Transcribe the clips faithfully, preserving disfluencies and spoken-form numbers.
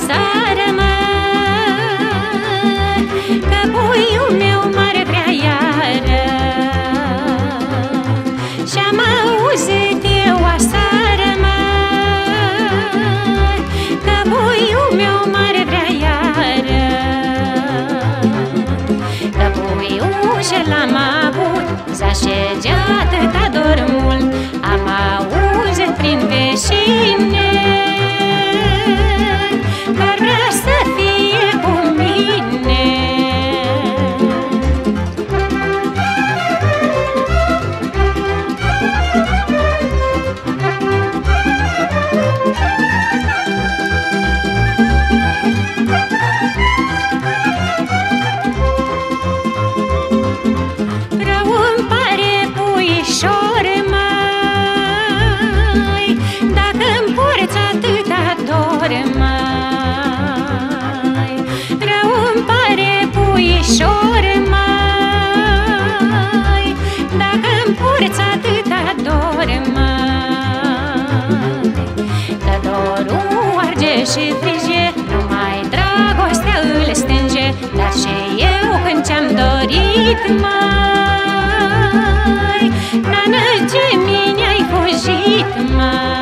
seară, mă, că puiul meu m-ar vrea iară. Și-am auzit eu aseară, mă, că puiul meu m-ar vrea iară. Că puiul și l-am avut s-așege atâta dor mult, am auzit prin veșine că vrea să fie cu mine. Rău îmi pare, puișor, măi, dacă-mi porți atâta dor, măi. Rău îmi pare, puișor, măi, dacă-mi porți atâta dor, măi. Că dorul arge și frige, numai dragostea îl stânge, dar și eu când ce-am dorit, măi, nană, ce mine-ai fugit, măi.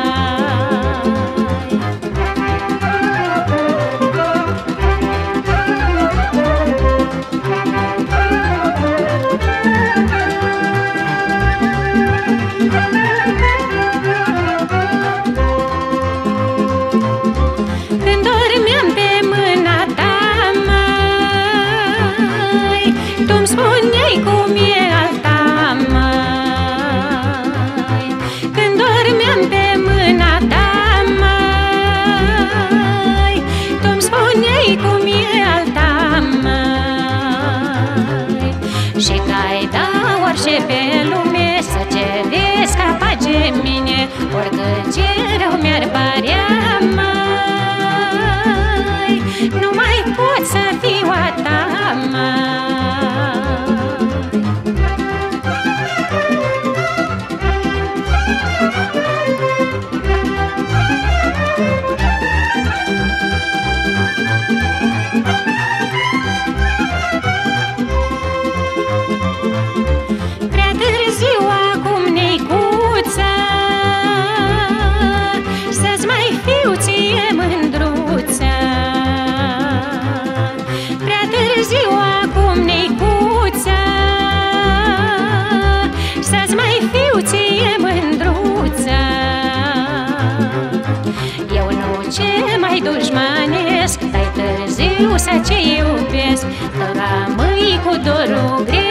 Când dormeam pe mâna ta, măi, tu-mi spuneai cum e al ta, măi. Când dormeam pe mâna ta, măi, tu-mi spuneai cum e al ta, măi. Și că-ai da orice pe lume să ce vezi ca face mine, oricât ce rău mi-ar părea, măi, nu mai pot să fiu a ta, măi. Prea târziu acum, neicuță, să-ți mai fiu ție mândruță. Prea târziu acum, neicuță, să-ți mai fiu ție mândruță. Eu nu ce mai dușmanesc, dar-i târziu să ce iubesc, că rămâi cu dorul greu.